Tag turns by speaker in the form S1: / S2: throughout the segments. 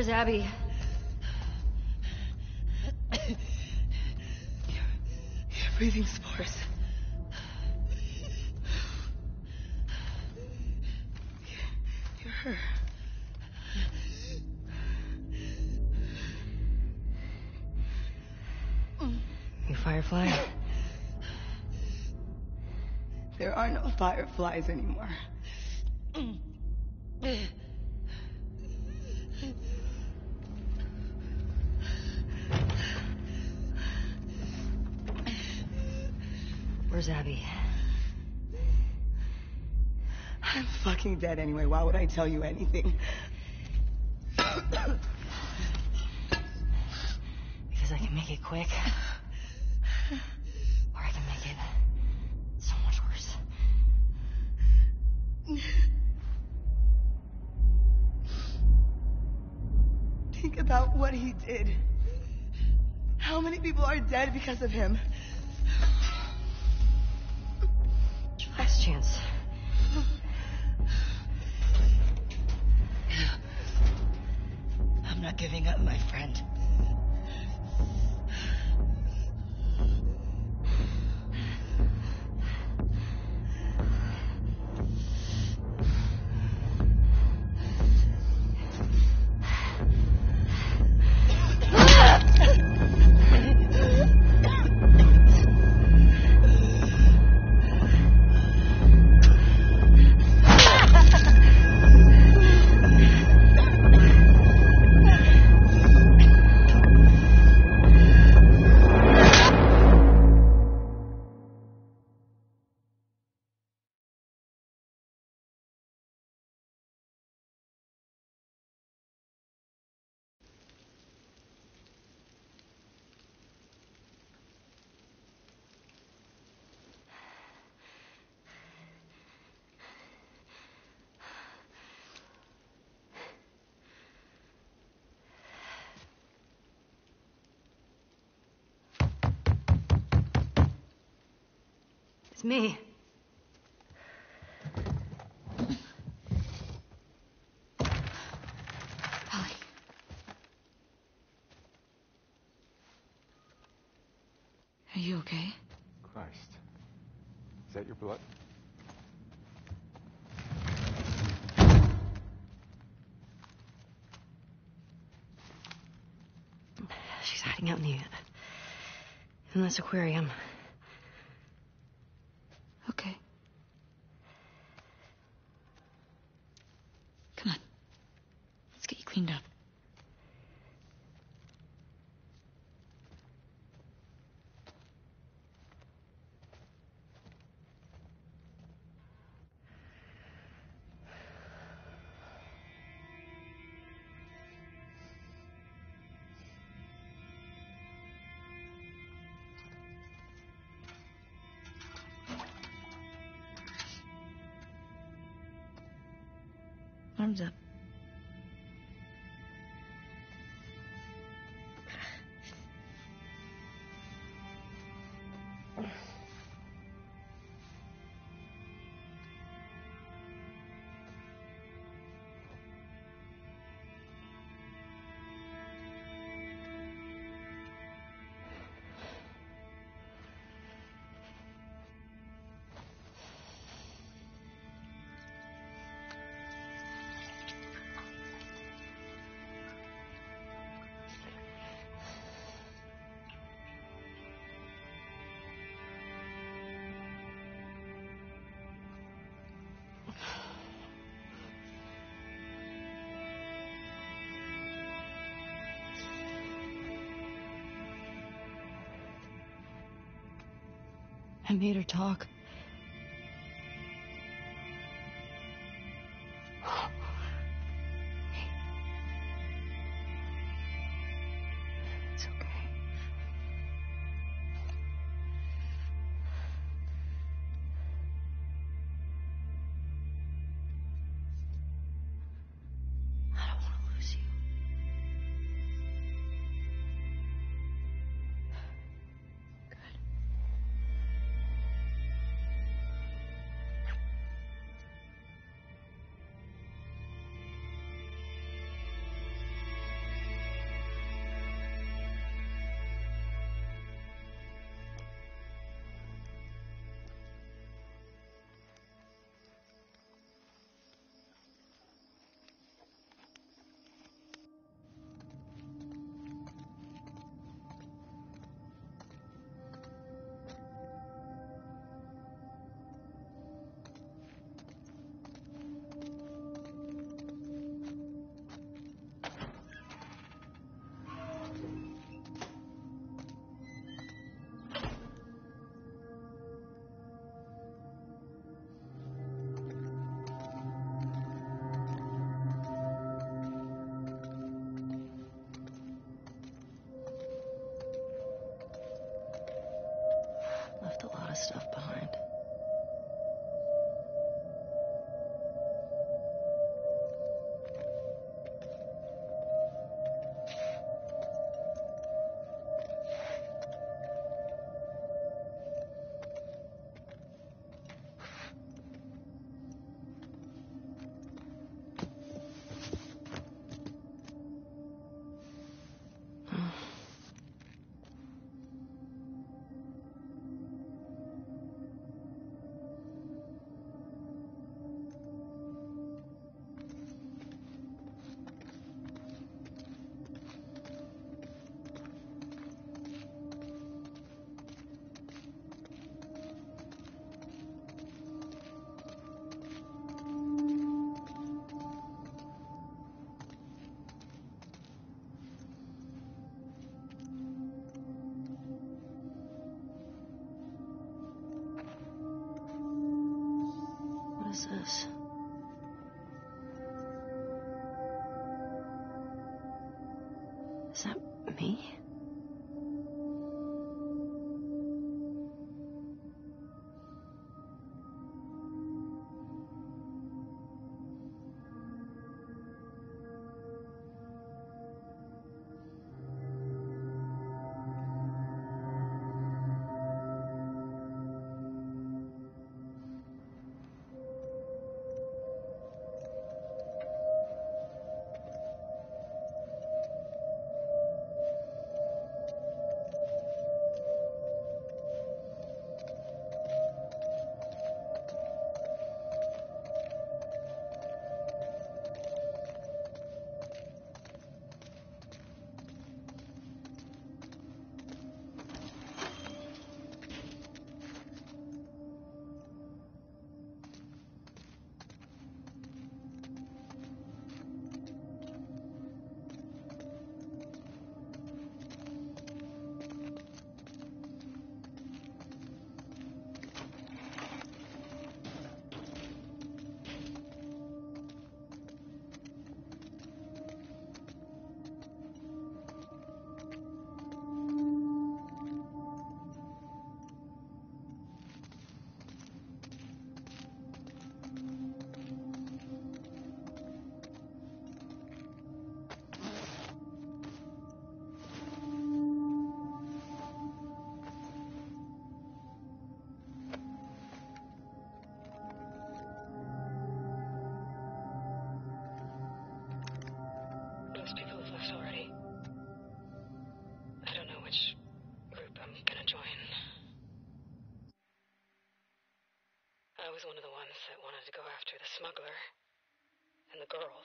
S1: Where's Abby?
S2: You're breathing spores. You're her.
S1: You Firefly?
S2: There are no fireflies anymore.
S1: Where's Abby?
S2: I'm fucking dead anyway. Why would I tell you anything?
S1: Because I can make it quick. Or I can make it so much worse.
S2: Think about what he did. How many people are dead because of him?
S1: Last chance.
S2: I'm not giving up, my friend.
S1: It's me.
S2: Holly. Are you okay?
S3: Christ. Is that your blood?
S1: She's hiding out in this aquarium.
S2: Okay. Come on. Let's get you cleaned up. Arms up.
S1: I made her talk. It's okay. I don't want to lose you. Good. close. Is that me? Most people have left already. I don't know which group I'm gonna join. I was one of the ones that wanted to go after the smuggler and the girl.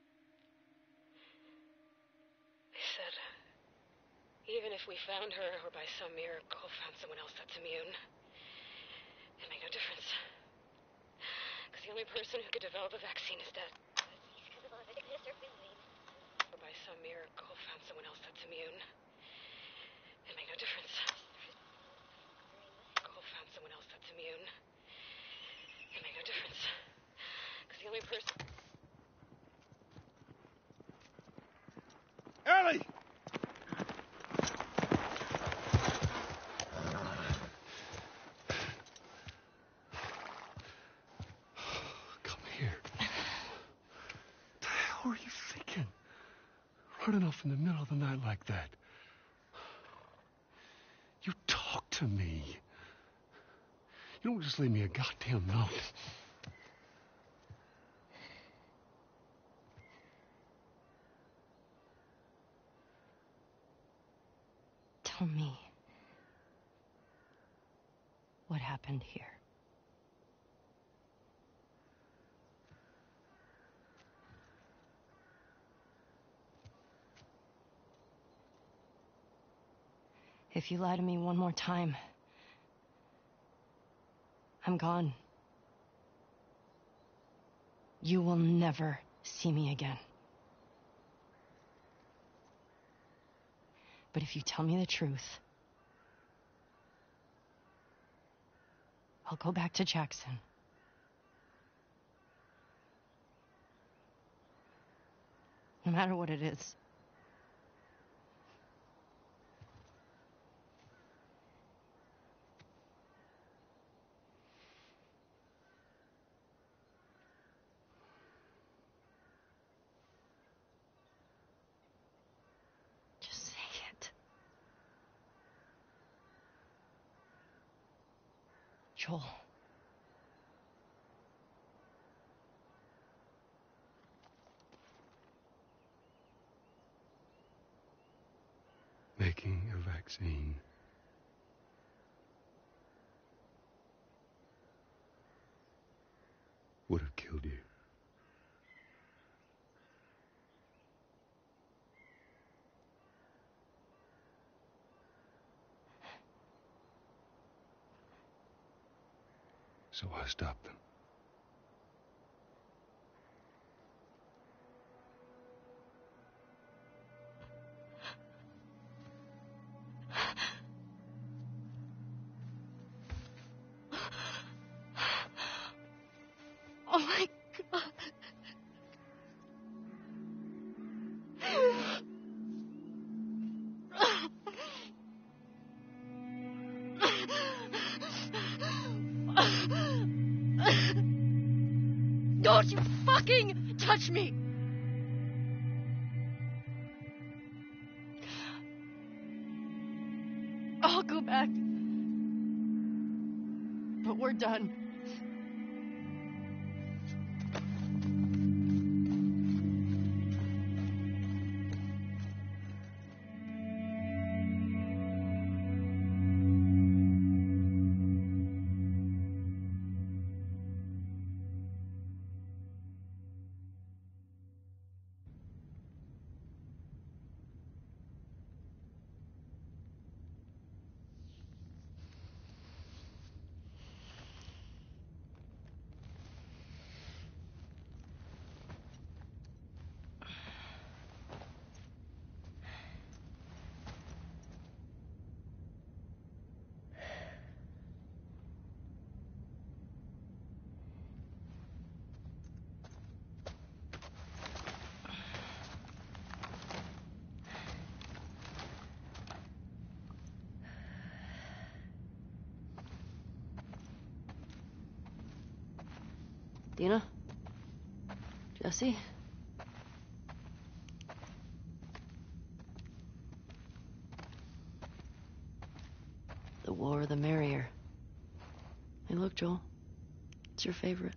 S1: They said, even if we found her or by some miracle found someone else that's immune, it'd make no difference. Because the only person who could develop a vaccine is dead. Or by some miracle found someone else that's immune, it'd make no difference. Found someone else that's immune, it'd make no difference. Because the only person...
S3: Ellie! Come here. What the hell are you thinking? Running off in the middle of the night like that. You talk to me. You don't just leave me a goddamn note.
S1: Tell me what happened here. If you lie to me one more time, I'm gone. You will never see me again. But if you tell me the truth, I'll go back to Jackson. No matter what it is. Just say it. Joel.
S3: Making a vaccine would have killed you. So I stopped them.
S1: Oh, my God. Don't you fucking touch me! I'll go back. But we're done. Dina? Jesse? The more the merrier. Hey, look, Joel. It's your favorite.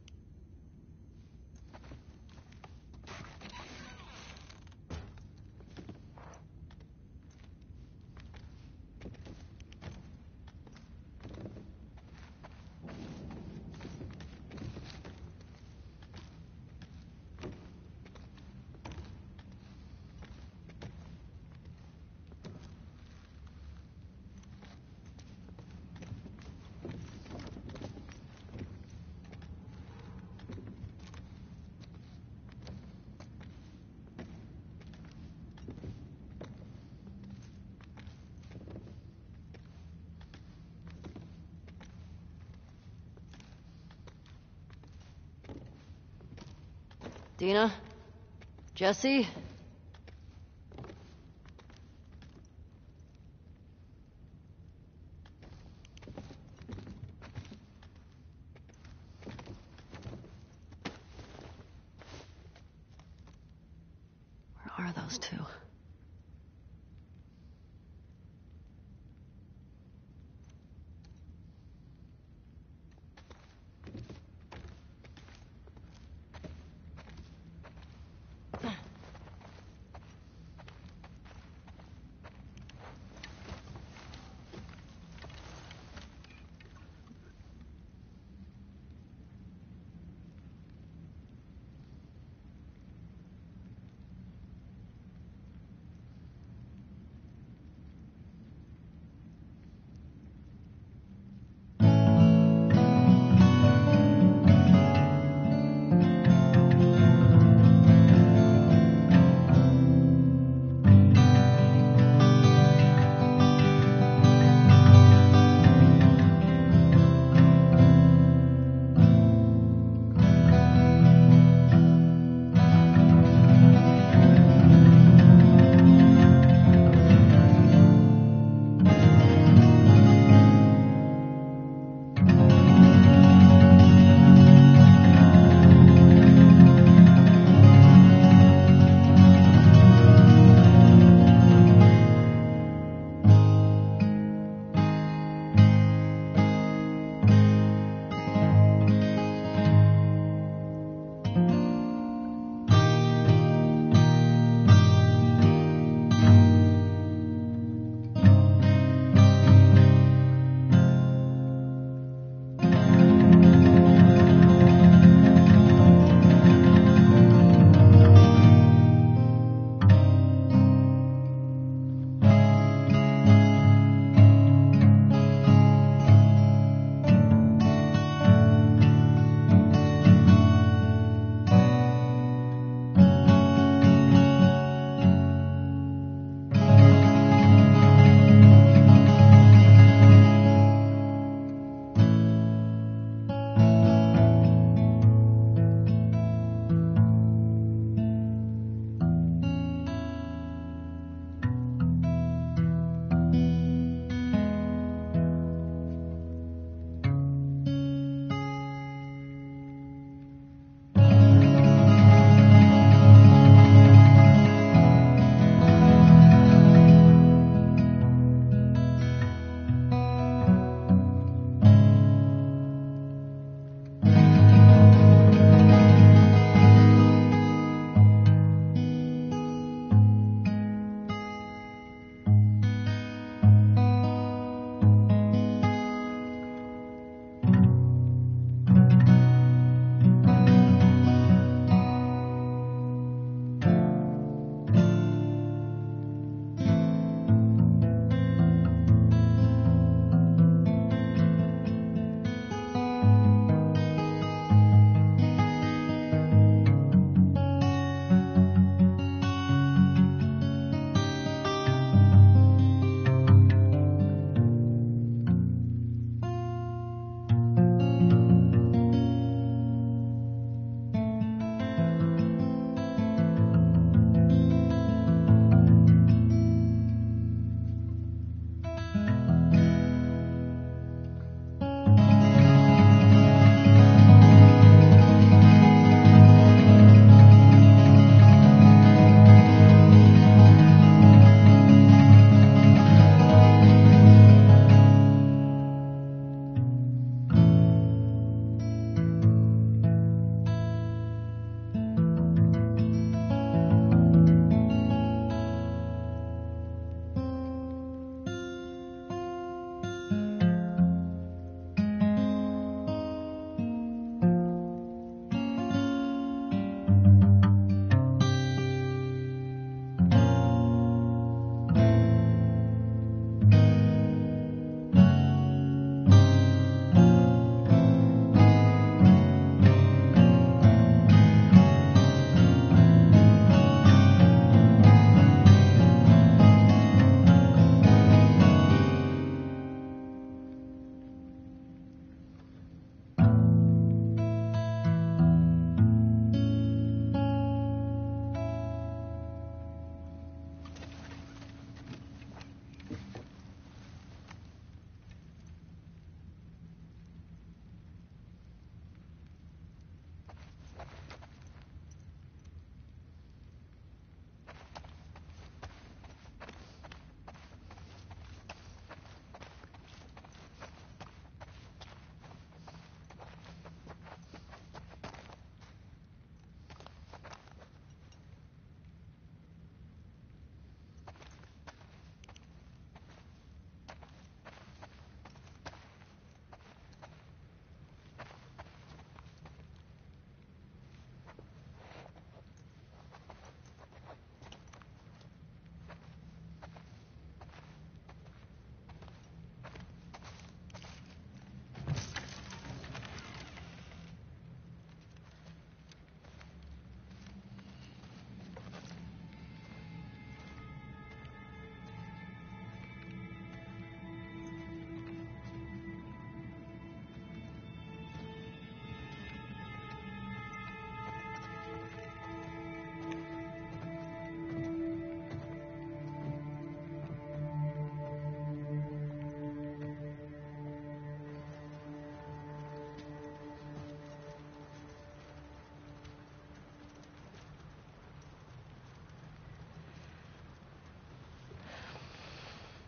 S1: Dina? Jesse? Where are those two?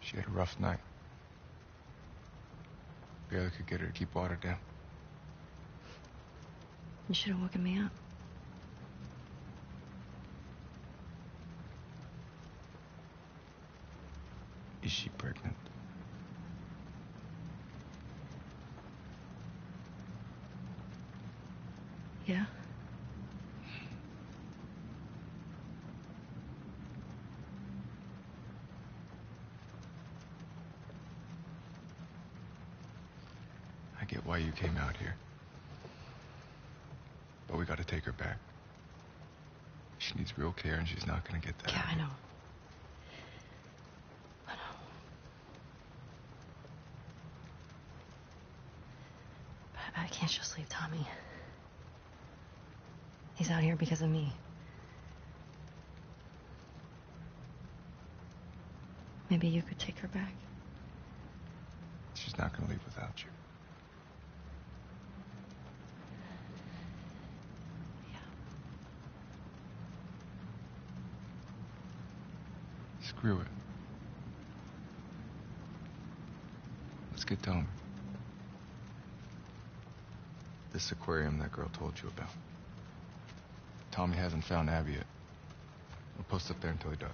S4: She had a rough night. Barely could get her to keep water down.
S1: You should have woken me up.
S4: Is she pregnant?
S1: Yeah?
S4: I get why you came out here. But we gotta take her back. She needs real care, and she's not gonna get that.
S1: Yeah, I know. But I can't just leave Tommy. He's out here because of me. Maybe you could take her back.
S4: She's not gonna leave without you.
S1: Yeah.
S4: Screw it. Let's get Tommy. This aquarium that girl told you about. Tommy hasn't found Abby yet. We'll post up there until he does.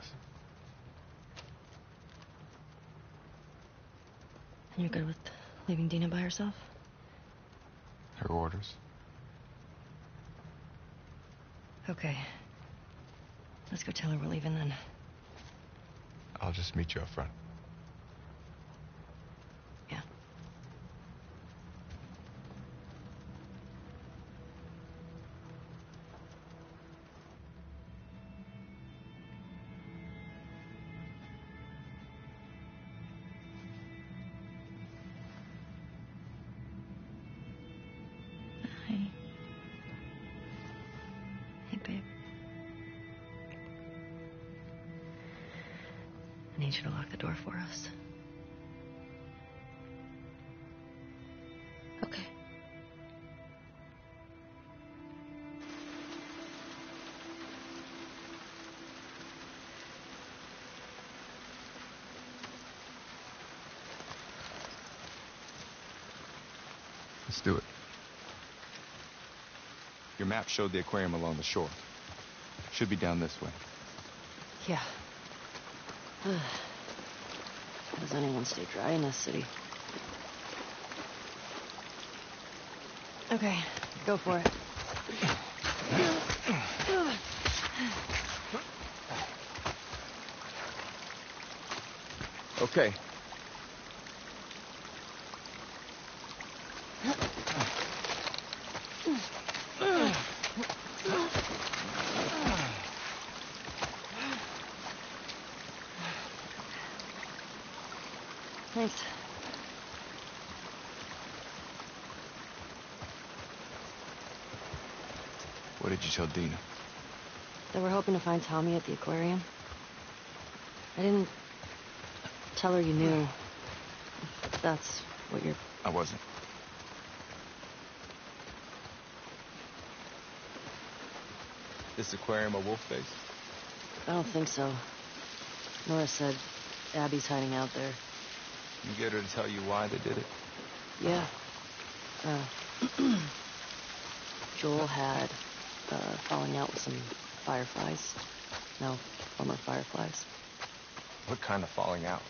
S1: And you're good with leaving Dina by herself?
S4: Her orders.
S1: Okay. Let's go tell her we're leaving then.
S4: I'll just meet you up front.
S1: Yeah. Hi. Hey, babe. I need you to lock the door for us. Okay.
S4: Let's do it. Your map showed the aquarium along the shore. Should be down this way.
S1: Yeah. How does anyone stay dry in this city? Okay, go for it.
S4: Okay.
S1: Thanks.
S4: What did you tell Dina?
S1: That we're hoping to find Tommy at the aquarium. I didn't tell her you knew. If that's what you're...
S4: I wasn't. This aquarium a wolf base?
S1: I don't think so. Nora said Abby's hiding out there.
S4: You get her to tell you why they did it?
S1: Yeah. Joel had falling out with some fireflies. No, former fireflies.
S4: What kind of falling out?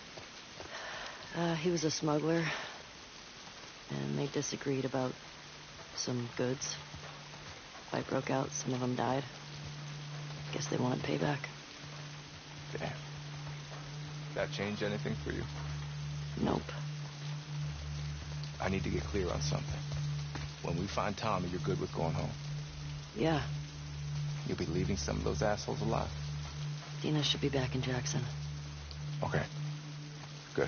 S1: He was a smuggler, and they disagreed about some goods. Fight broke out, some of them died. Guess they wanted payback.
S4: Damn. That change anything for you?
S1: Nope.
S4: I need to get clear on something. When we find Tommy, you're good with going home.
S1: Yeah,
S4: You'll be leaving some of those assholes alive.
S1: Dina should be back in Jackson.
S4: Okay. Good.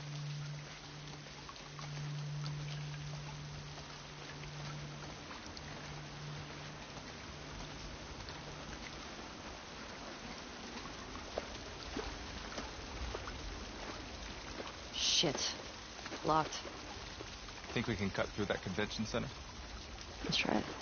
S1: Shit. Locked.
S4: Think we can cut through that convention center?
S1: Let's try it.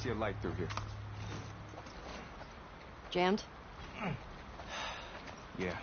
S4: see a light through here.
S1: Jammed?
S4: Yeah.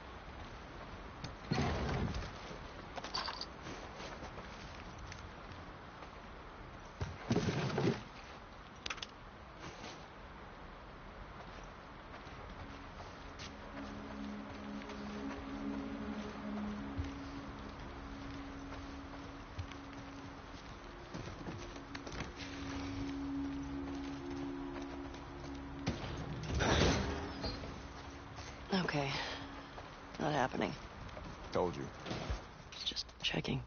S1: Okay. Not happening.
S4: Told you.
S1: Just checking.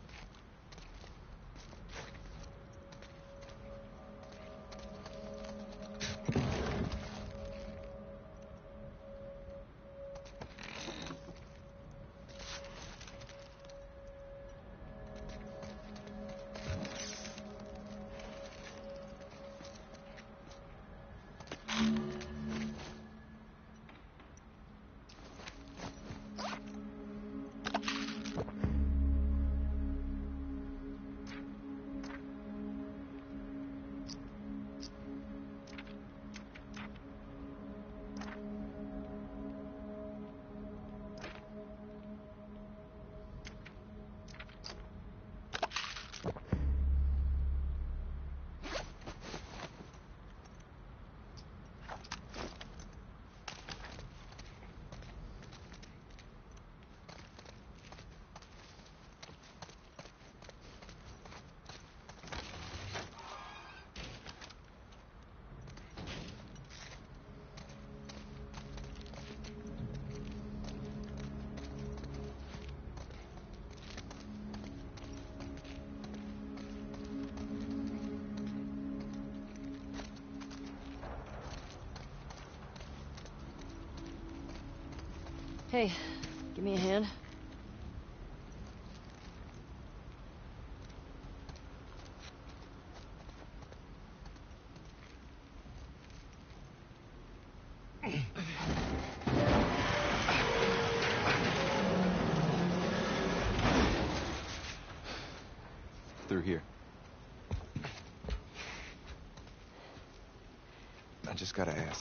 S1: Hey, give me a hand.
S4: Through here. I just gotta ask.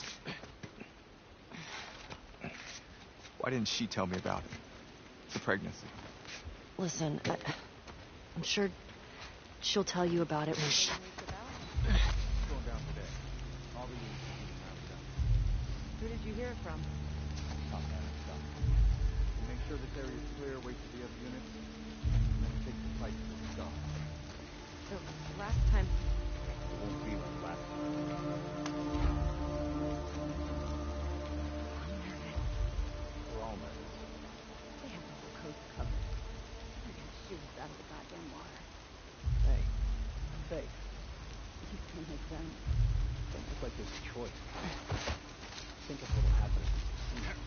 S4: Why didn't she tell me about it? The pregnancy.
S1: Listen, I'm sure she'll tell you about it when she...
S4: Going down today. All the
S1: Who did you hear it from?
S4: Stop that. Stop. Make sure this area is clear, wait for the other units, and then take the fight to the start.
S1: The last time...
S4: It won't be like last time. We're all nervous.
S5: They have the whole coast covered. They're gonna shoot us out of the goddamn water.
S6: Hey, Faith,
S5: You can make them.
S6: don't look like there's a choice. Think of what'll happen if we see her.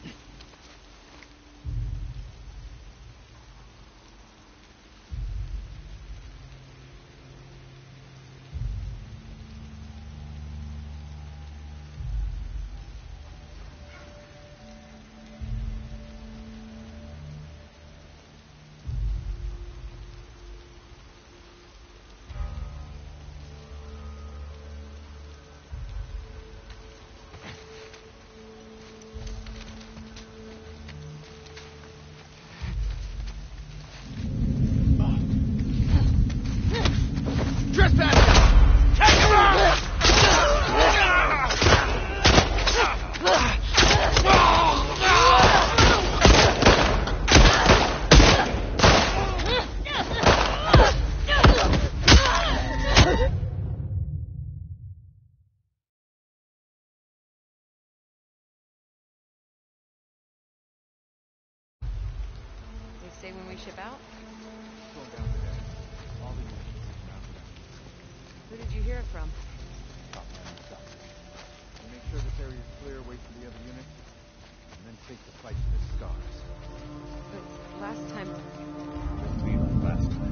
S1: They say when we ship out?
S4: Going down today. All the units should be around today.
S1: Who did you hear it from?
S4: Stop that. Stop. And make sure this area is clear, wait for the other units, and then take the fight to the stars.
S1: The last time...
S4: Won't be like last time.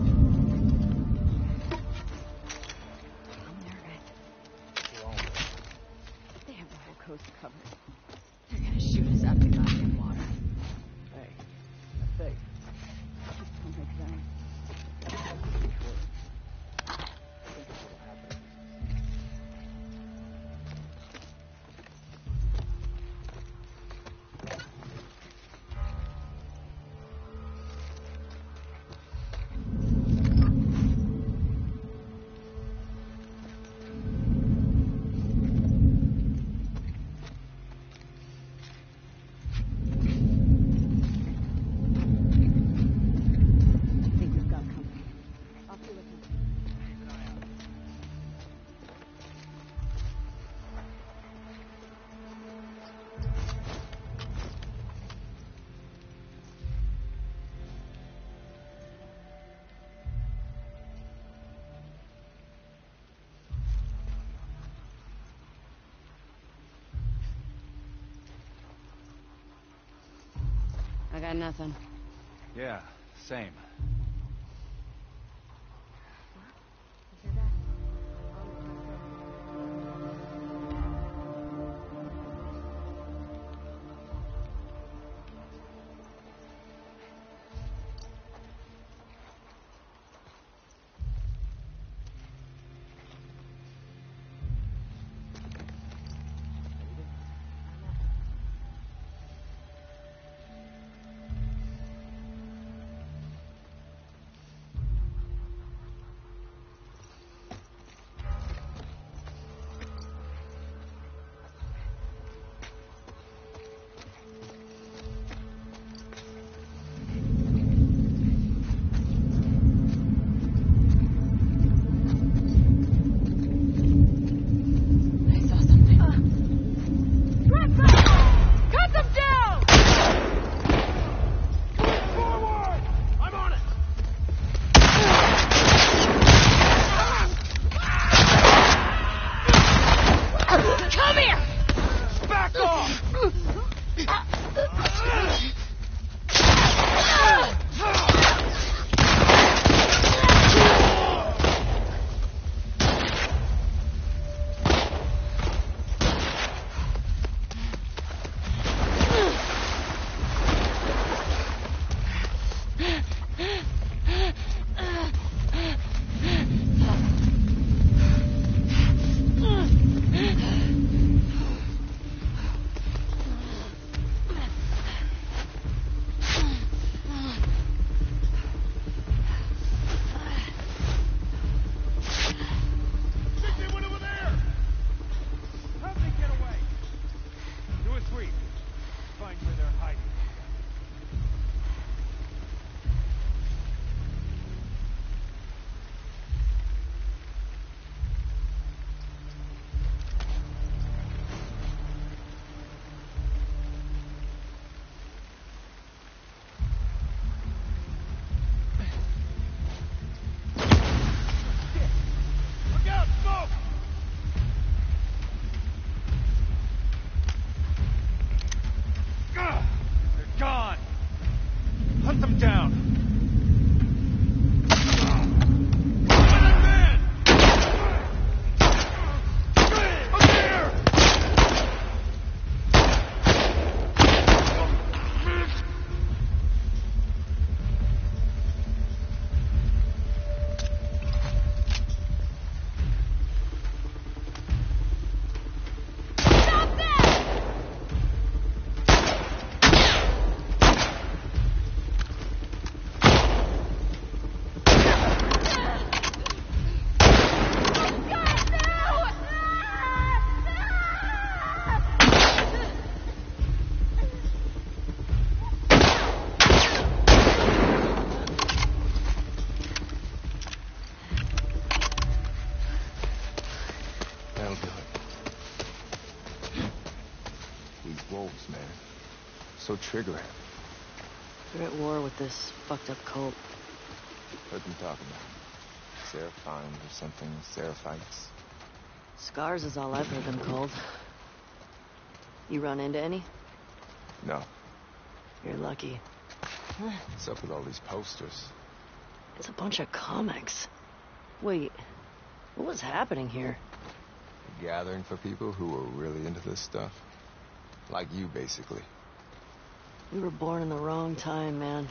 S5: I'm nervous.
S4: We're all nervous.
S5: They have the whole coast covered. They're gonna shoot us out of the goddamn water.
S6: Hey, Faith,
S5: Just don't make them.
S6: don't look like there's a choice. Think of what'll happen if we see her.
S5: got nothing.
S6: Yeah, same.
S4: wolves, man. So trigger happy.
S1: They're at war with this fucked up cult.
S4: Heard them talking about Seraphines or something, Seraphites.
S1: Scars is all I've heard them called. You run into any?
S4: No.
S1: You're lucky.
S4: What's up with all these posters?
S1: It's a bunch of comics. Wait, what was happening here?
S4: A gathering for people who were really into this stuff. Like you, basically.
S1: We were born in the wrong time, man.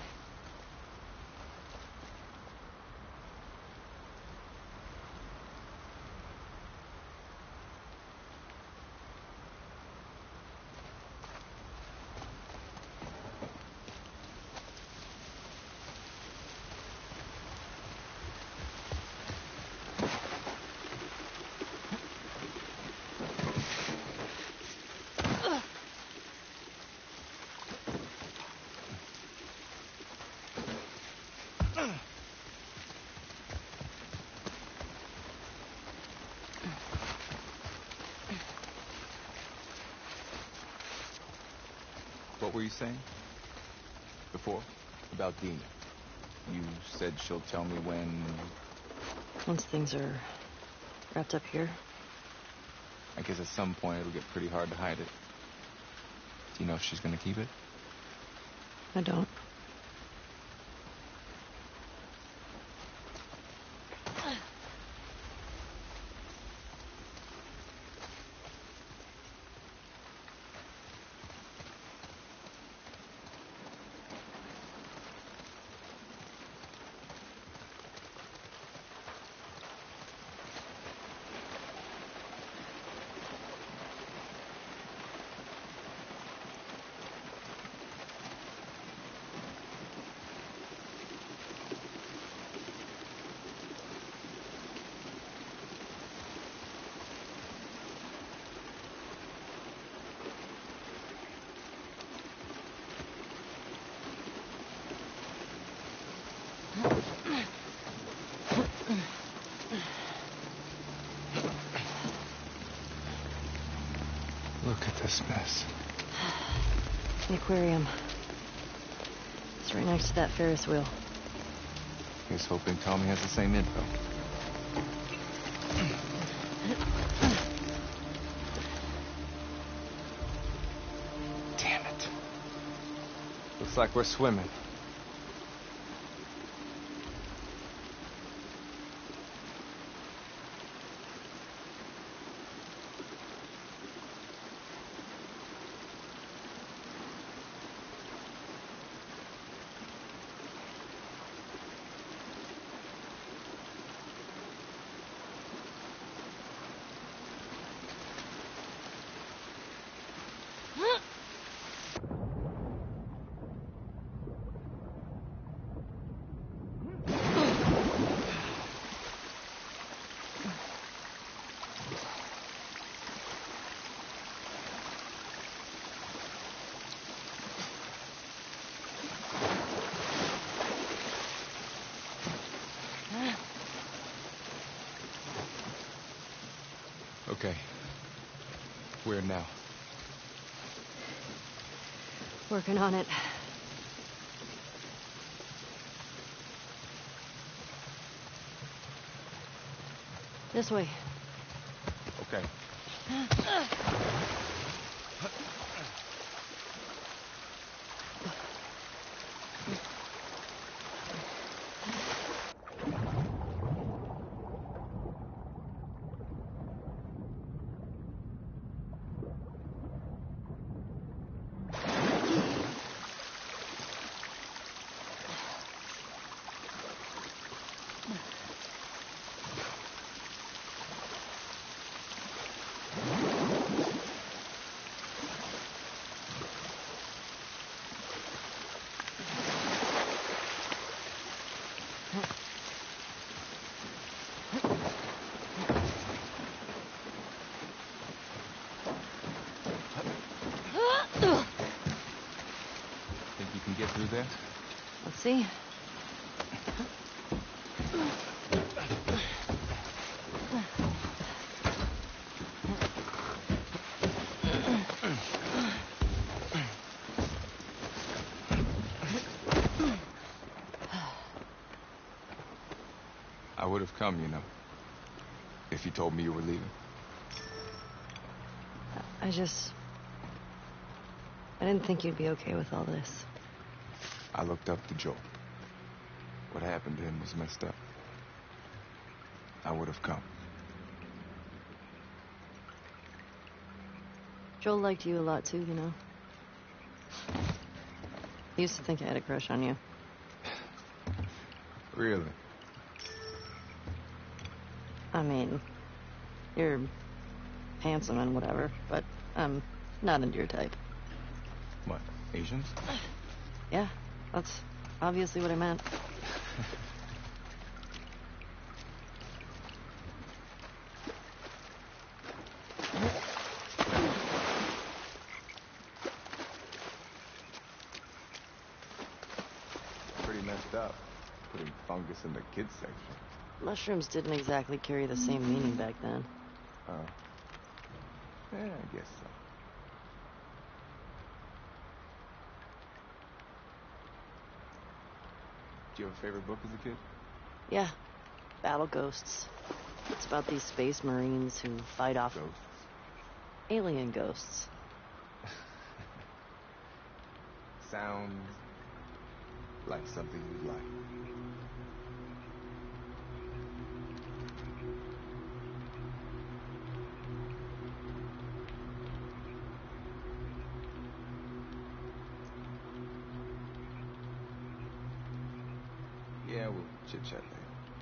S4: What were you saying? Before? About Dina. You said she'll tell me when...
S1: Once things are wrapped up here.
S4: I guess at some point it'll get pretty hard to hide it. Do you know if she's gonna keep it?
S1: I don't.
S4: Look at this mess.
S1: The aquarium. It's right next to that Ferris wheel.
S4: Here's hoping Tommy has the same info. Damn it. Looks like we're swimming. Okay. Where now?
S1: Working on it. This way.
S4: Okay. Think you can get through there?
S1: Let's see.
S4: I would have come, you know, if you told me you were leaving.
S1: I didn't think you'd be okay with all this.
S4: I looked up to Joel. What happened to him was messed up. I would have come.
S1: Joel liked you a lot too, you know. He used to think I had a crush on you.
S4: Really?
S1: I mean, you're handsome and whatever, but I'm not into your type.
S4: What, Asians?
S1: Yeah, that's obviously what I meant.
S4: Pretty messed up, putting fungus in the kids section.
S1: Mushrooms didn't exactly carry the same meaning back then.
S4: Oh. Yeah, I guess so. Did you have a favorite book as a kid?
S1: Yeah, Battle Ghosts. It's about these space marines who fight off
S4: Ghosts?
S1: alien ghosts.
S4: Sounds Like something you'd like. Yeah, we'll chit-chat later.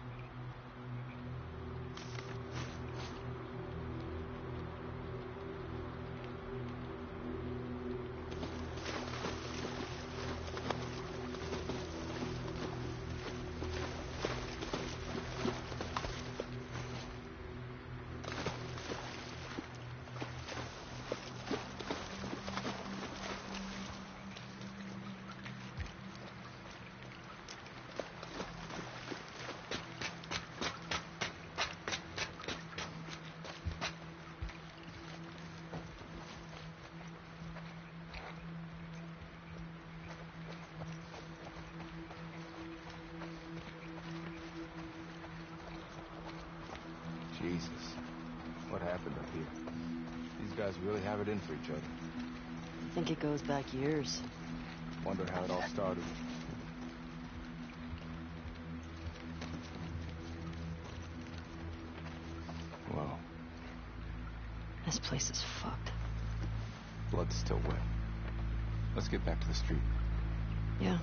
S4: Jesus, what happened up here? These guys really have it in for each other.
S5: I think it goes back years.
S4: Wonder how it all started. Well,
S5: This place is fucked.
S4: blood's still wet. Let's get back to the street.
S5: Yeah.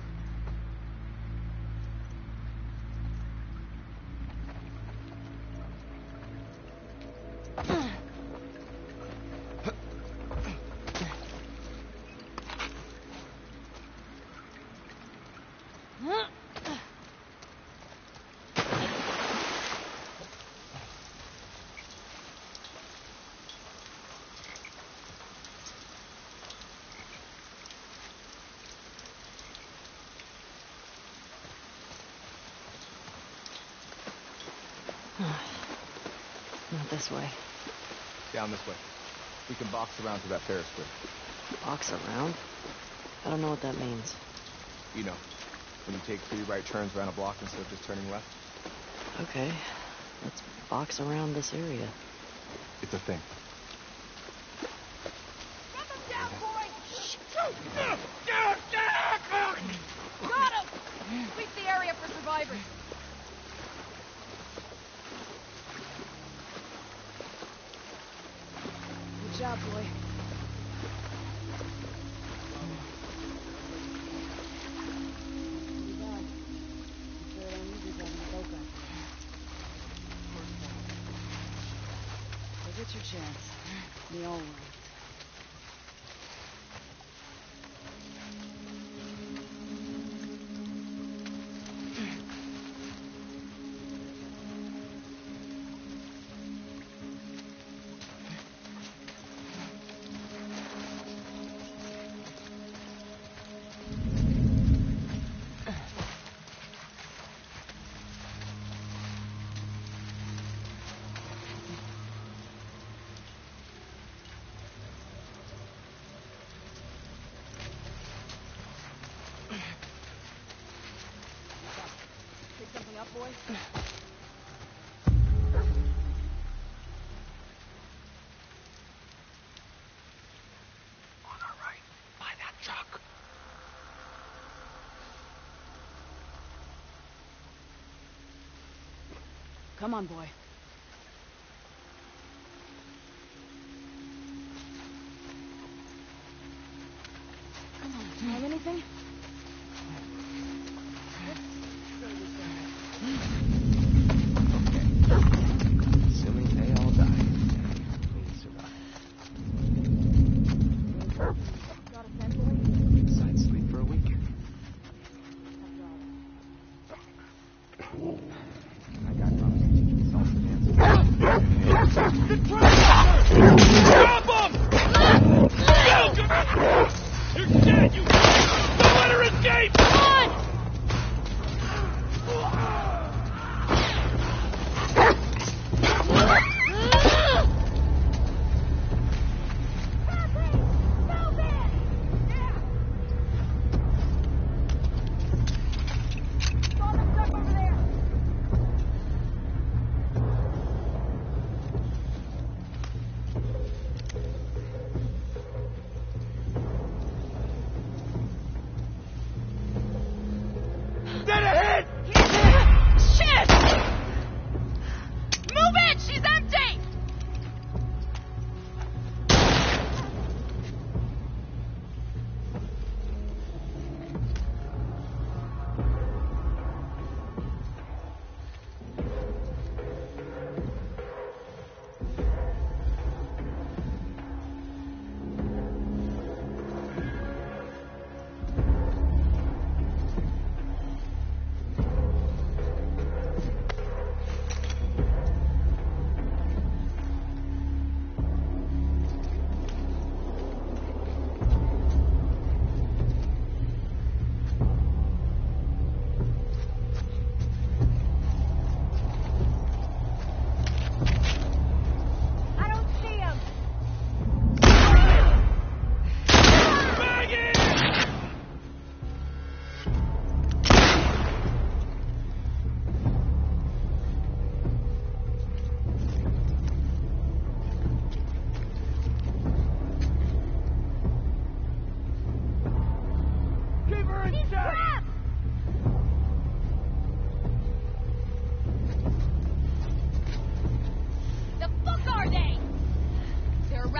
S5: Not this way.
S4: Down this way. We can box around to that Ferris wheel.
S5: Box around? I don't know what that means.
S4: You know, when you take 3 right turns around a block instead of just turning left.
S5: Okay. Let's box around this area.
S4: It's a thing.
S2: Run them down, boy! Got him! Sweep the area for survivors. Good job, boy. Too bad. I'm sure it ain't easy driving a boat back there. Go get your chance. We all will. Pick something up, boy?
S3: On our right, by that truck.
S2: Come on, boy. Come on, have anything?
S4: Silly, they all die. We survive.
S2: Got a scent, boy?
S4: Side sleep for a week. I got lost. Salsa dancing.
S3: Drop him! You're dead, you...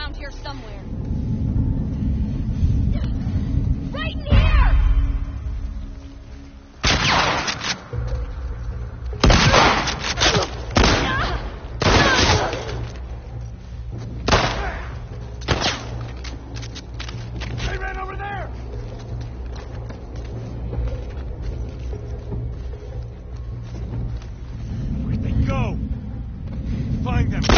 S5: around here somewhere. Right in here!
S3: They ran over there! Where'd they go? Find them!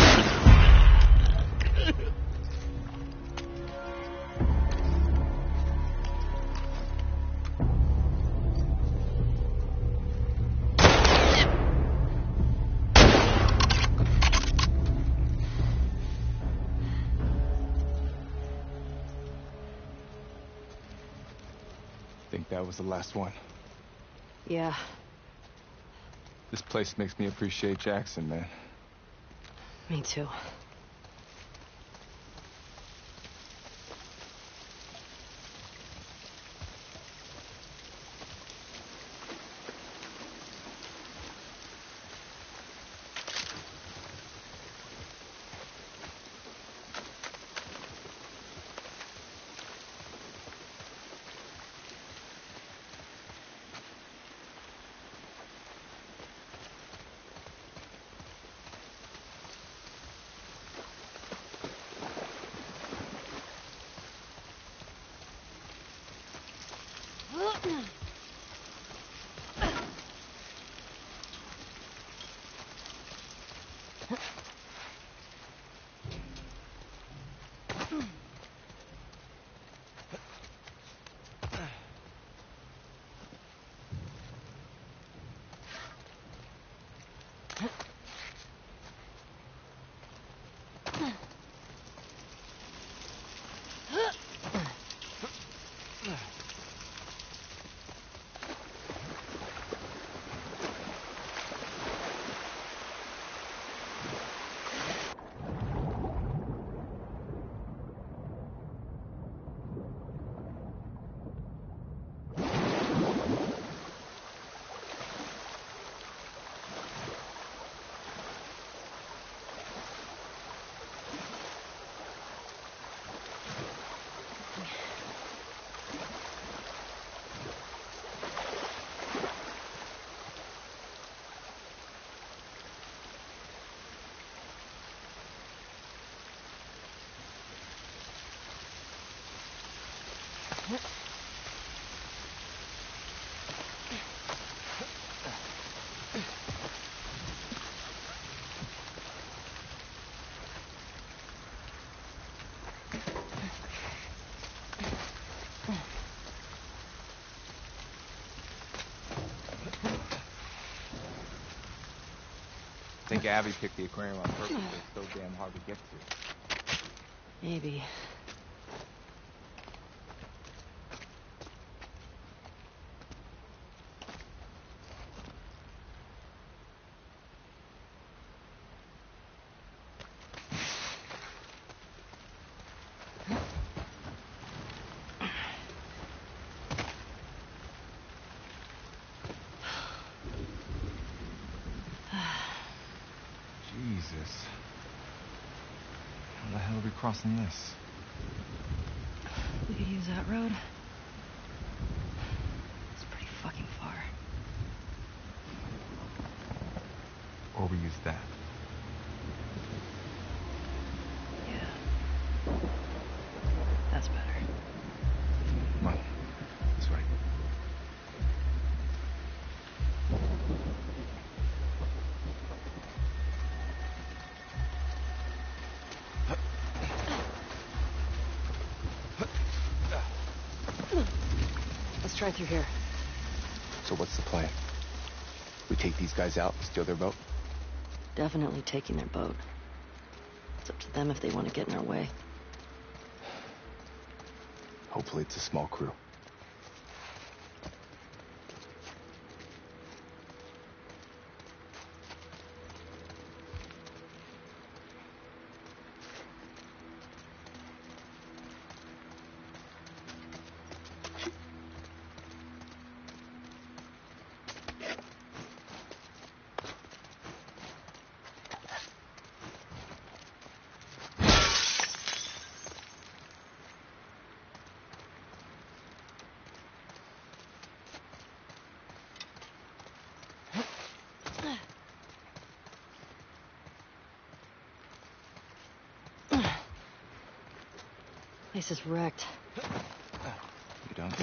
S4: Think that was the last one.
S1: Yeah.
S4: This place makes me appreciate Jackson, man.
S1: Me too.
S4: I think Abby picked the aquarium on purpose, but it's so damn hard to get to.
S1: Maybe.
S4: Jesus. How the hell are we crossing this?
S1: We could use that road. It's pretty fucking far.
S4: Or we use that.
S1: Yeah. That's better.
S4: Come on. This way.
S1: Let's try through here.
S4: So what's the plan? We take these guys out, steal their boat?
S1: Definitely taking their boat. It's up to them if they want to get in our way.
S4: Hopefully it's a small crew.
S1: Place is wrecked.
S4: You don't?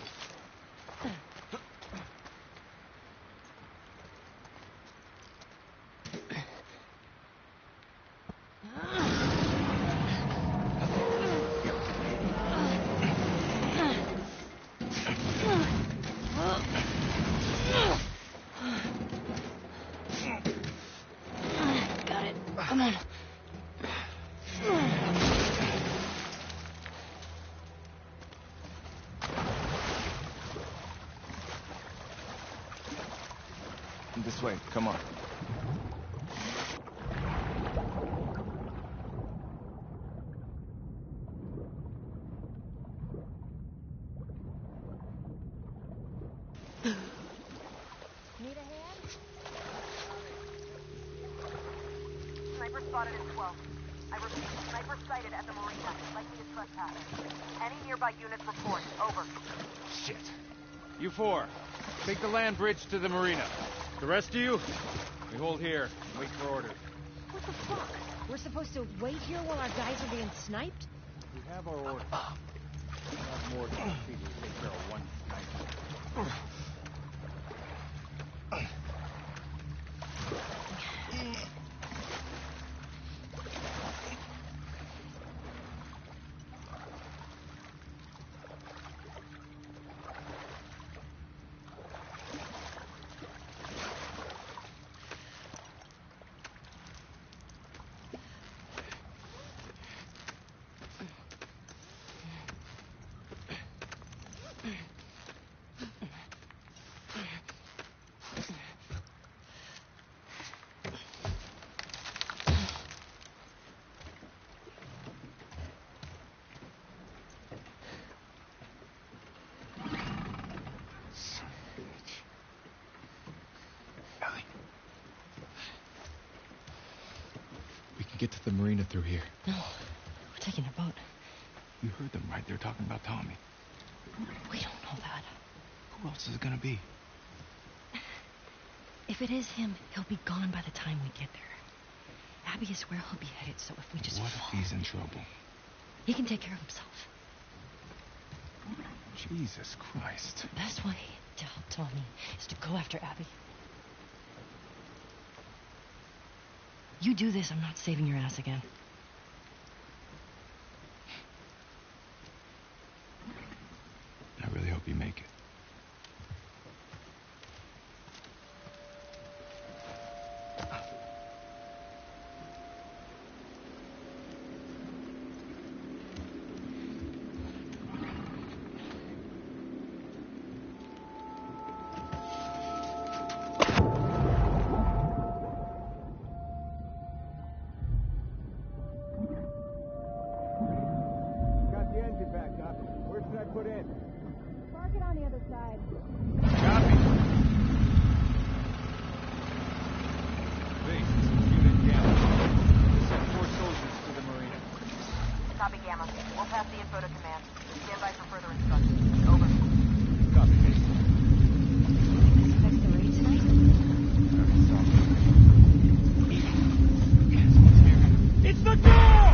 S1: Got it. Come on.
S4: This way, come on.
S5: Need a hand?
S7: Sniper spotted at 12. I repeat, sniper sighted at the marina. Likely a trespass. Any nearby units report. Over.
S8: Shit. You four, take the land bridge to the marina. The rest of you, we hold here and wait for orders.
S5: What the fuck? We're supposed to wait here while our guys are being sniped?
S6: We have our orders. We have more than people to take care of one sniper.
S4: Get to the marina through here.
S1: No, we're taking a boat.
S4: You heard them, right? They're talking about Tommy.
S1: We don't know that.
S4: Who else is it gonna be?
S1: If it is him, he'll be gone by the time we get there. Abby is where he'll be headed, so if we just
S4: What if he's in trouble?
S1: He can take care of himself.
S4: Jesus Christ.
S1: The best way to help Tommy is to go after Abby. You do this, I'm not saving your ass again.
S4: I really hope you make it.
S6: Got the engine back up. Where should I put in?
S5: Park it on the other side.
S8: Copy. Base, unit Gamma. Send 4 soldiers to the marina.
S7: Copy Gamma. We'll pass the info to command. Stand by for further instructions. Over.
S8: Copy, base.
S5: Expect the raid tonight?
S8: It's the door!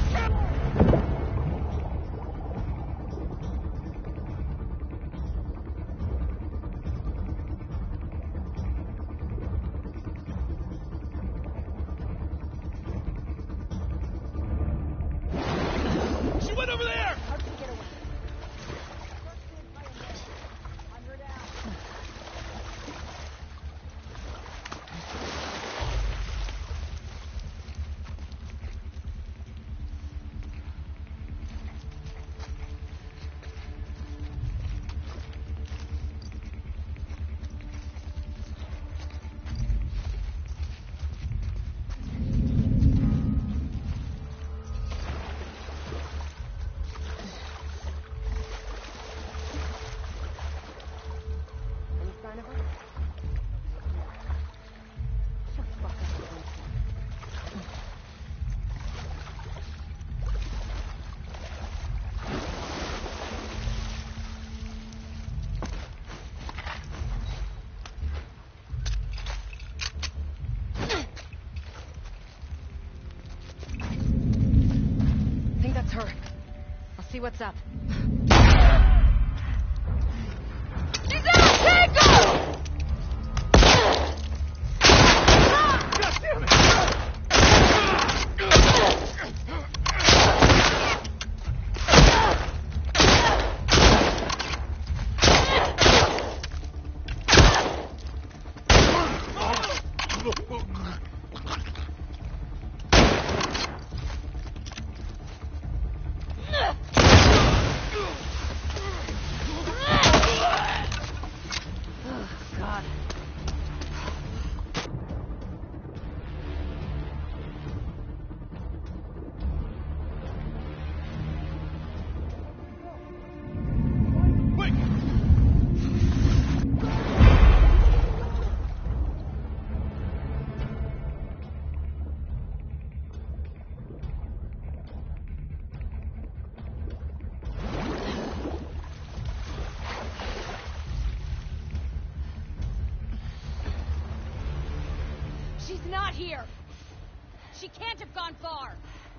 S8: She went over there!
S5: How'd you get away? On her down. I'll see what's up.
S2: She's out! Take her!
S3: God damn it!
S5: God.
S3: Wait!
S5: She's not here. She can't have gone far.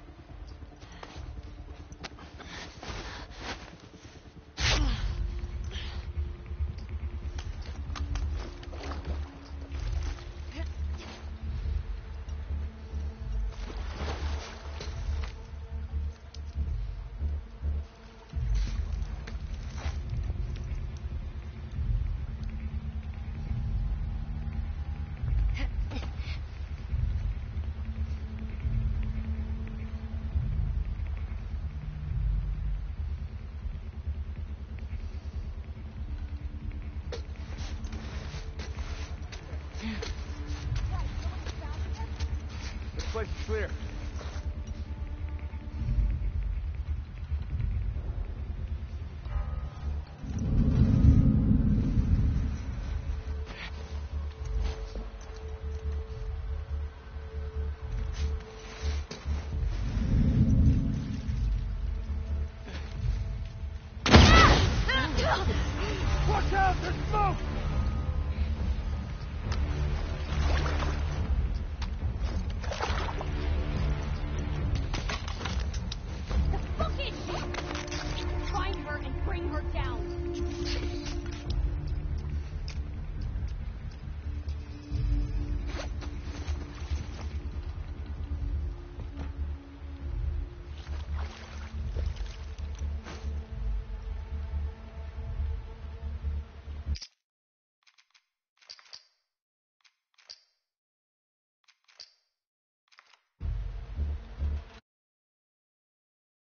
S8: This place is clear.
S3: Watch out! There's smoke!